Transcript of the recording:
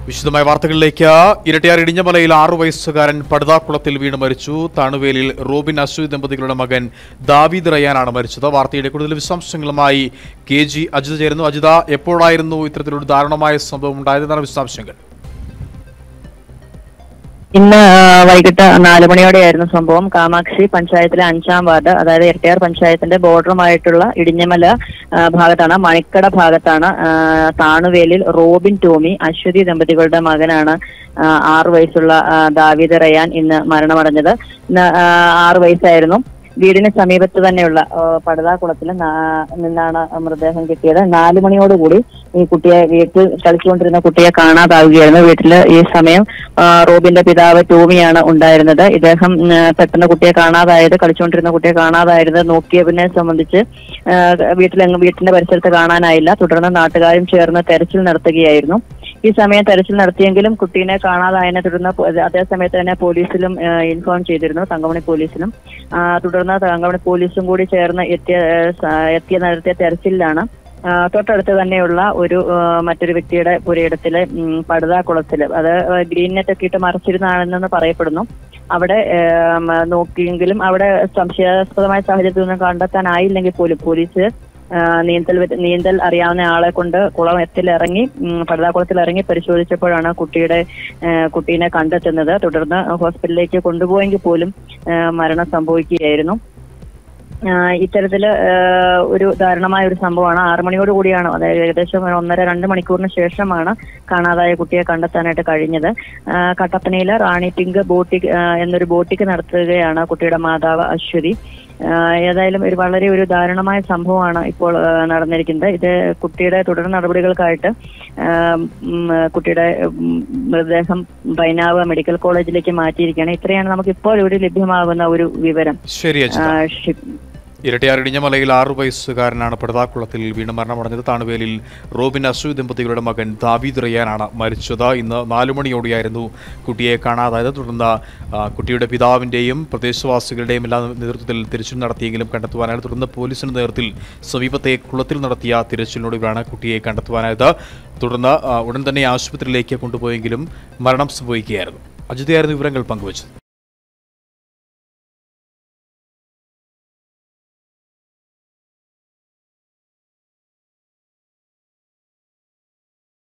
വിശദമായ വാർത്തകളിലേക്ക്. ഇരട്ടിയാർ ഇടിഞ്ഞമലയിൽ 6 വയസ്സുകാരൻ പടുതാക്കുളത്തിൽ വീണ് മരിച്ചു. താണുവേലിൽ റോബിൻ അശ്വതി ദമ്പതികളുടെ മകൻ ദാവീദ് റയാനാണ് മരിച്ചത്. വാർത്തയുടെ കൂടുതൽ വിശദാംശങ്ങളുമായി KG അജിത ചേരുന്നു. അജിത, എപ്പോഴായിരുന്നു ഇത്തരത്തിലൊരു ദാരുണമായ സംഭവം ഉണ്ടായതെന്നാണ് വിശദാംശങ്ങൾ? ഇന്ന് വൈകിട്ട് 4 മണിയോടെയായിരുന്നു സംഭവം. കാമാക്ഷി പഞ്ചായത്തിലെ 5ാം വാർഡ്, അതായത് ഇരട്ടിയാർ പഞ്ചായത്തിന്റെ ബോർഡറുമായിട്ടുള്ള ഇടിഞ്ഞമല ഭാഗത്താണ്, മണിക്കട ഭാഗത്താണ് താണുവേലിൽ റോബിൻ ടോമി അശ്വതി ദമ്പതികളുടെ മകനാണ് 6 വയസ്സുള്ള ദാവീദ് റയാൻ ഇന്ന് മരണമടഞ്ഞത്. ഇന്ന് 6 വയസ്സായിരുന്നു. വീടിന് സമീപത്ത് തന്നെയുള്ള പടുതാക്കുളത്തിൽ നിന്നാണ് മൃതദേഹം കിട്ടിയത്. 4 മണിയോടുകൂടി ഈ കുട്ടിയെ വീട്ടിൽ കളിച്ചുകൊണ്ടിരുന്ന കുട്ടിയെ കാണാതാവുകയായിരുന്നു. വീട്ടിൽ ഈ സമയം റോബിന്റെ പിതാവ് ടോമിയാണ് ഉണ്ടായിരുന്നത്. ഇദ്ദേഹം പെട്ടെന്ന് കുട്ടിയെ കാണാതായത്, കളിച്ചുകൊണ്ടിരുന്ന കുട്ടിയെ കാണാതായത് നോക്കിയതിനെ സംബന്ധിച്ച് വീട്ടിന്റെ പരിസരത്ത് കാണാനായില്ല. തുടർന്ന് നാട്ടുകാരും ചേർന്ന് തെരച്ചിൽ നടത്തുകയായിരുന്നു. ഈ സമയം തെരച്ചിൽ നടത്തിയെങ്കിലും കുട്ടീനെ കാണാതായതിനെ തുടർന്ന് അതേസമയത്ത് തന്നെ പോലീസിലും ഇൻഫോം ചെയ്തിരുന്നു, തങ്കമണി പോലീസിലും. തുടർന്ന് തങ്കമണി പോലീസും കൂടി ചേർന്ന് നടത്തിയ തെരച്ചിലാണ് തൊട്ടടുത്ത് തന്നെയുള്ള മറ്റൊരു വ്യക്തിയുടെ പുരയിടത്തിലെ പടുതാക്കുളത്തില്, അത് ഗ്രീൻ നെറ്റ് ഒക്കെ ഇട്ട് മറച്ചിരുന്നാണെന്ന് പറയപ്പെടുന്നു. അവിടെ നോക്കിയെങ്കിലും അവിടെ സംശയാസ്പദമായ സാഹചര്യത്തിൽ ഒന്നും കണ്ടെത്താനായില്ലെങ്കിൽ പോലും പോലീസ് നീന്തൽ അറിയാവുന്ന ആളെ കൊണ്ട് പടുതാക്കുളത്തിൽ ഇറങ്ങി പരിശോധിച്ചപ്പോഴാണ് കുട്ടീനെ കണ്ടെത്തുന്നത്. തുടർന്ന് ഹോസ്പിറ്റലിലേക്ക് കൊണ്ടുപോയെങ്കിൽ പോലും മരണം സംഭവിക്കുകയായിരുന്നു. ഇത്തരത്തില് ഒരു ദാരുണമായ ഒരു സംഭവമാണ്. 6 മണിയോടുകൂടിയാണ്, അതായത് ഏകദേശം 1.5-2 മണിക്കൂറിന് ശേഷമാണ് കാണാതായ കുട്ടിയെ കണ്ടെത്താനായിട്ട് കഴിഞ്ഞത്. കട്ടപ്പനയിലെ റാണി പിങ്ക് എന്നൊരു ബോട്ടിക്ക് നടത്തുകയാണ് കുട്ടിയുടെ മാതാവ് അശ്വതി. ഏതായാലും വളരെ ഒരു ദാരുണമായ സംഭവമാണ് ഇപ്പോൾ നടന്നിരിക്കുന്നത്. ഇത് കുട്ടിയുടെ തുടർ നടപടികൾക്കായിട്ട് കുട്ടിയുടെ മൃതദേഹം പൈനാവ് മെഡിക്കൽ കോളേജിലേക്ക് മാറ്റിയിരിക്കുകയാണ്. ഇത്രയാണ് നമുക്ക് ഇപ്പോൾ ഇവിടെ ലഭ്യമാകുന്ന ഒരു വിവരം. ഇരട്ടിയാർ ഇടിഞ്ഞമലയിൽ 6 വയസ്സുകാരനാണ് പടുതാക്കുളത്തിൽ വീണ് മരണമടഞ്ഞത്. താണുവേലിൽ റോബിൻ അശ്വതി ദമ്പതികളുടെ മകൻ ദാവീദ് റയാനാണ് മരിച്ചത്. ഇന്ന് 4 മണിയോടെയായിരുന്നു കുട്ടിയെ കാണാതായത്. തുടർന്ന് കുട്ടിയുടെ പിതാവിൻ്റെയും പ്രദേശവാസികളുടെയും എല്ലാ നേതൃത്വത്തിൽ തിരച്ചിൽ നടത്തിയെങ്കിലും കണ്ടെത്തുവാനായത്. തുടർന്ന് പോലീസിന്റെ നേതൃത്വത്തിൽ സമീപത്തെ കുളത്തിൽ നടത്തിയ തിരച്ചിലിനൊടുവിലാണ് കുട്ടിയെ കണ്ടെത്തുവാനായത്. തുടർന്ന് ഉടൻ തന്നെ ആശുപത്രിയിലേക്ക് കൊണ്ടുപോയെങ്കിലും മരണം സംഭവിക്കുകയായിരുന്നു. അജിതയായിരുന്നു വിവരങ്ങൾ പങ്കുവച്ചത്.